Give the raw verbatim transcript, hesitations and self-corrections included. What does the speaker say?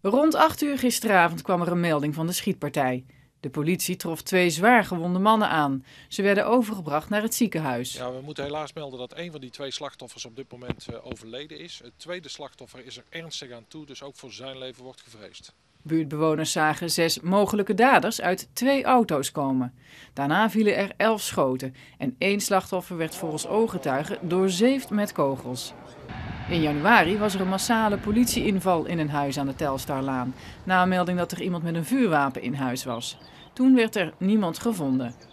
Rond acht uur gisteravond kwam er een melding van de schietpartij. De politie trof twee zwaar gewonde mannen aan. Ze werden overgebracht naar het ziekenhuis. Ja, we moeten helaas melden dat een van die twee slachtoffers op dit moment uh, overleden is. Het tweede slachtoffer is er ernstig aan toe, dus ook voor zijn leven wordt gevreesd. Buurtbewoners zagen zes mogelijke daders uit twee auto's komen. Daarna vielen er elf schoten en één slachtoffer werd volgens ooggetuigen doorzeefd met kogels. In januari was er een massale politieinval in een huis aan de Telstarlaan, na een melding dat er iemand met een vuurwapen in huis was. Toen werd er niemand gevonden.